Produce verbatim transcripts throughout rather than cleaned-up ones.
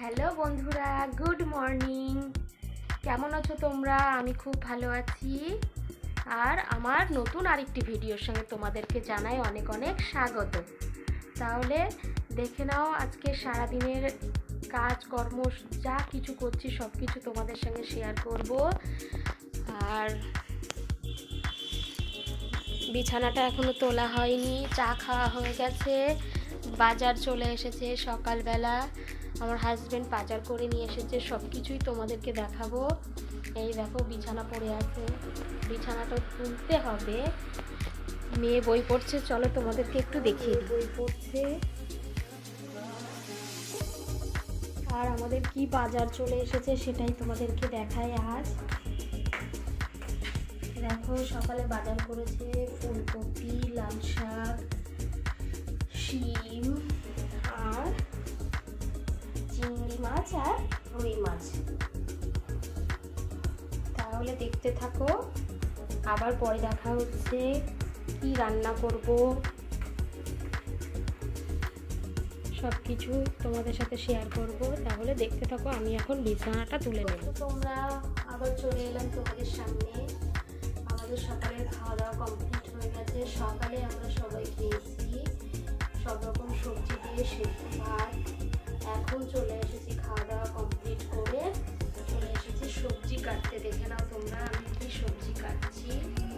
Hello বন্ধুরা, good morning. কেমন আছো তোমরা? আমি খুব ভালো আছি। আর আমার নতুন আরেকটি ভিডিওর সঙ্গে তোমাদেরকে জানাই অনেক অনেক স্বাগত। তাহলে দেখে নাও আজকে সারাদিনের কাজকর্ম যা কিছু করছি সব কিছু তোমাদের সঙ্গে শেয়ার করব। আর বিছানাটা এখনো তোলা হয়নি, চা খাওয়া হয়ে গেছে, বাজার চলে এসেছে সকালবেলা। আমার হাজব্যান্ড বাজার করে নিয়ে এসেছে, সব কিছুই তোমাদেরকে দেখাবো। এই দেখো বিছানা পড়ে আছে, বিছানাটা তুলতে হবে। মেয়ে বই পড়ছে, চলো তোমাদেরকে একটু দেখিয়ে দিই। বই পড়ছে। আর আমাদের কি বাজার চলে এসেছে সেটাই তোমাদেরকে দেখাই আজ। দেখো সকালে বাজার করেছে ফুলকপি, লাল শাক, শিম আর চিংড়ি মাছ আর রুই মাছ। তাহলে দেখতে থাকো, আবার পরে দেখা হচ্ছে কি রান্না করব সব কিছু তোমাদের সাথে শেয়ার করব। তাহলে দেখতে থাকো, আমি এখন বিছানাটা তুলে নেব। তোমরা আবার চলে এলাম তোমাদের সামনে। আমাদের সকালের খাওয়া দাওয়া কমপ্লিট হয়ে গেছে। সকালে আমরা সবাই খেয়েছি সব রকম সবজি দিয়ে সেদ্ধ ভাত। এখন চলে এসেছি খাওয়া দাওয়া কমপ্লিট করে, চলে এসেছি সবজি কাটতে। দেখে নাও তোমরা আমি কি সবজি কাটছি।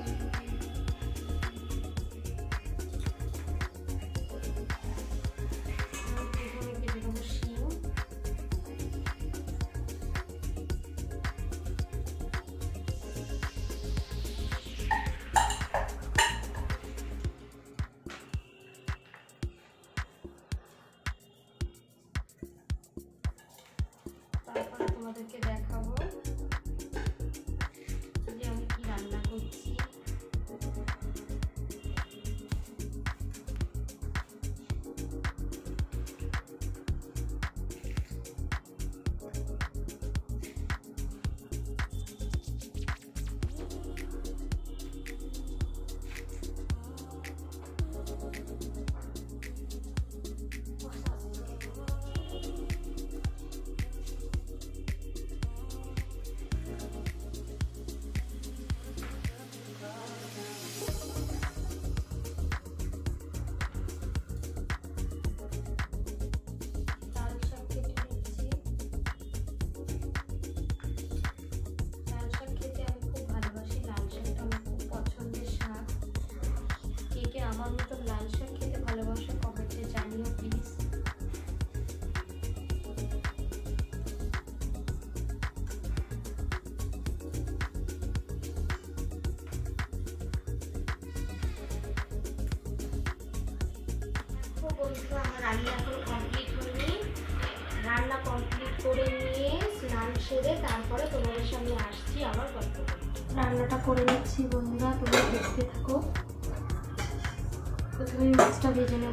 তারপরে তোমাদেরকে দেখাবো যে আমি কি রান্না করছি। আমার মতো লাল শাক খেতে ভালোবাসো কমেন্টে জানিও প্লিজ। বন্ধুরা আমার রান্না এখন কমপ্লিট হয়নি, রান্না কমপ্লিট করে নিয়ে স্নান সেরে তারপরে তোমাদের সামনে আসছি আবার গল্প করতে। রান্নাটা করে নিচ্ছি বন্ধুরা, তোমরা দেখতে থাকো। প্রথমে মাছটা ভেজে নেব।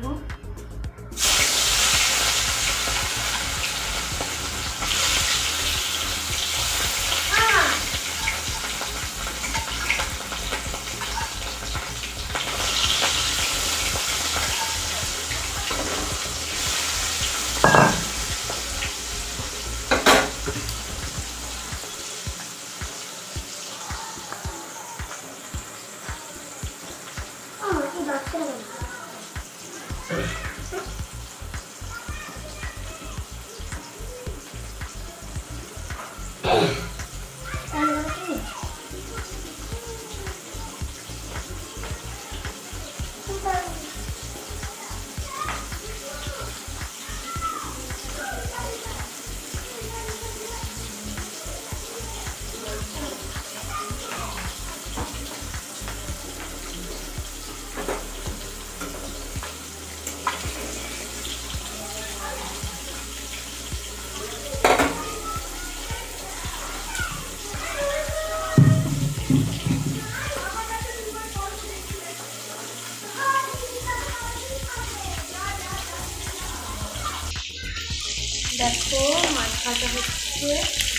দেখো মাছ ভাজা হচ্ছে।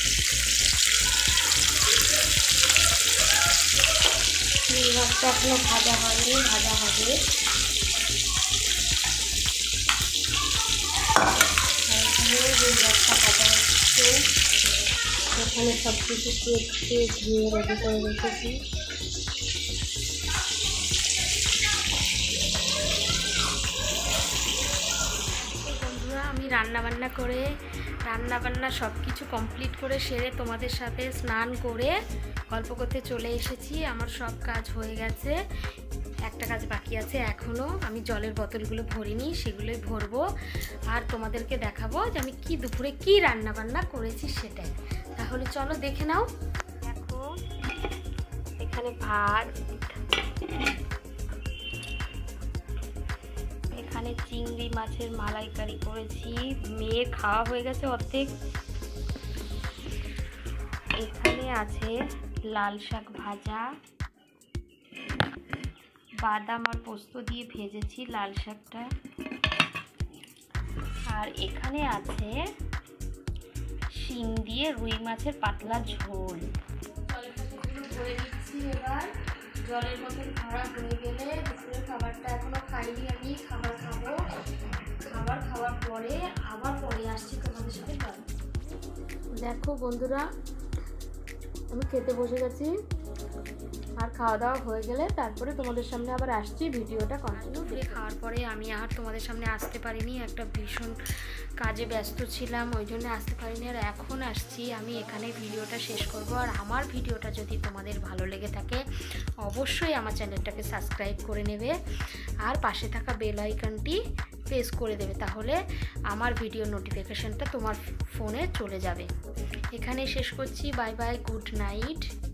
মাছটা এখনো ভাজা হয়নি, ভাজা হবে। যে ব্লগটা কাটা হচ্ছে, এখানে সব কিছু কেটে ধুয়ে রেডি করে রেখেছি। বন্ধুরা, আমি রান্না বান্না করে রান্না বান্না সব কিছু কমপ্লিট করে সেরে তোমাদের সাথে স্নান করে গল্প করতে চলে এসেছি। আমার সব কাজ হয়ে গেছে, একটা কাজ বাকি আছে এখনও। আমি জলের বোতলগুলো ভরিনি, সেগুলোই ভরবো আর তোমাদেরকে দেখাবো যে আমি কি দুপুরে কি রান্না বান্না করেছি সেটাই। তাহলে চলো দেখে নাও। দেখো, এখানে ভাত, এখানে চিংড়ি মাছের মালাইকারি করেছি, মেয়ের খাওয়া হয়ে গেছে অর্ধেক। এখানে আছে লাল শাক ভাজা, বাদাম আর পোস্ত দিয়ে ভেজেছি লাল শাকটা। আর এখানে আছে শিং দিয়ে রুই মাছের পাতলা ঝোল। ভরে দিচ্ছি এবার। জলের বোতল ভরা হয়ে গেলে দুপুরের খাবারটা এখনো খাইনি, আমি খাবার খাবো। খাবার খাওয়ার পরে আবার পরে আসছি তোমাদের সাথে গল্প। দেখো বন্ধুরা, আমি খেতে বসে গেছি আর খাওয়া দাওয়া হয়ে গেলে তারপরে তোমাদের সামনে আবার আসছি, ভিডিওটা কন্টিনিউ করে। খাওয়ার পরে আমি আর তোমাদের সামনে আসতে পারিনি, একটা ভীষণ কাজে ব্যস্ত ছিলাম, ওই জন্য আসতে পারিনি। আর এখন আসছি, আমি এখানে ভিডিওটা শেষ করব। আর আমার ভিডিওটা যদি তোমাদের ভালো লেগে থাকে অবশ্যই আমার চ্যানেলটাকে সাবস্ক্রাইব করে নেবে আর পাশে থাকা বেল আইকনটি প্রেস করে দেবে, তাহলে আমার ভিডিও নোটিফিকেশানটা তোমার ফোনে চলে যাবে। এখানে শেষ করছি। Bye bye, good night.